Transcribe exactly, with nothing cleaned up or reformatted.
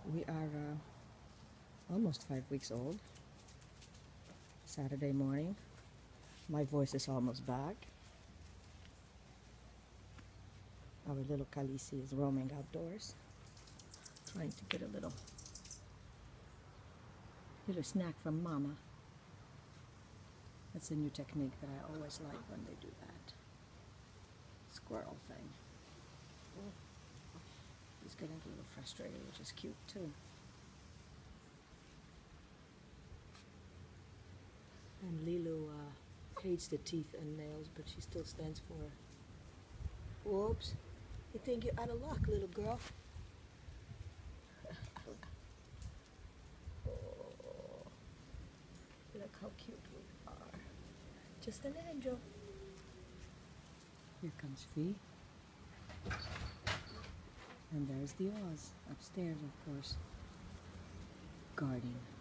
We are uh, almost five weeks old. Saturday morning. My voice is almost back. Our little Khaleesi is roaming outdoors, trying to get a little, little snack from Mama. That's a new technique that I always like when they do that. Squirrel thing. He's getting a little frustrated, which is cute too. And Lilo uh, hates the teeth and nails, but she still stands for it. Whoops. You think you're out of luck, little girl? Oh, look how cute we are. Just an angel. Here comes Fee. And there's the Oz, upstairs, of course, guarding.